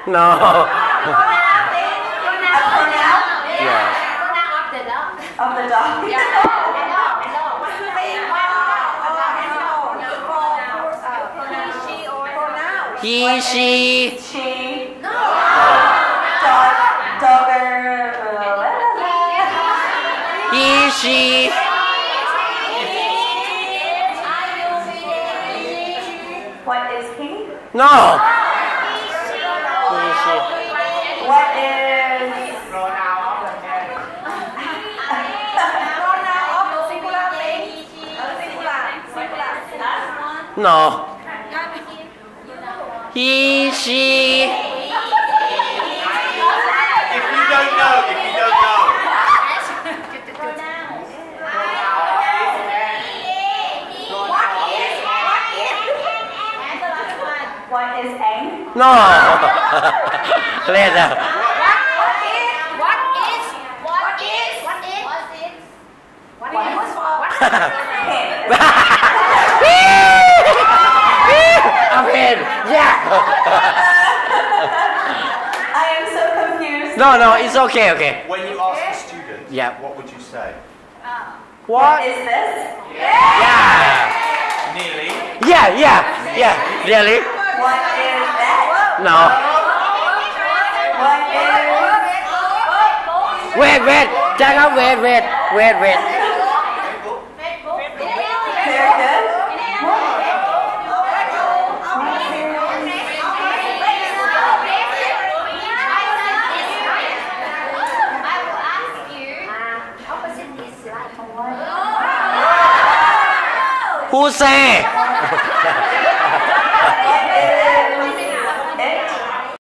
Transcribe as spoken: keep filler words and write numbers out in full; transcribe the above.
No. Yes. Of the dog. He, she. She. No. Dog. Dogger. He, she. What is he? No. What is? No. He, she. If you don't know, if you don't know. What is ang? No. Later. I'm in. Yeah. I am so confused. No, no, it's okay, okay. When you ask a student, Yeah. what would you say? What is this? Yeah. Nearly. Yeah, yeah, yeah. Really? What is that? No. What is? Wait, wait. Jack up, wait, wait, wait, wait. Very good. Who say?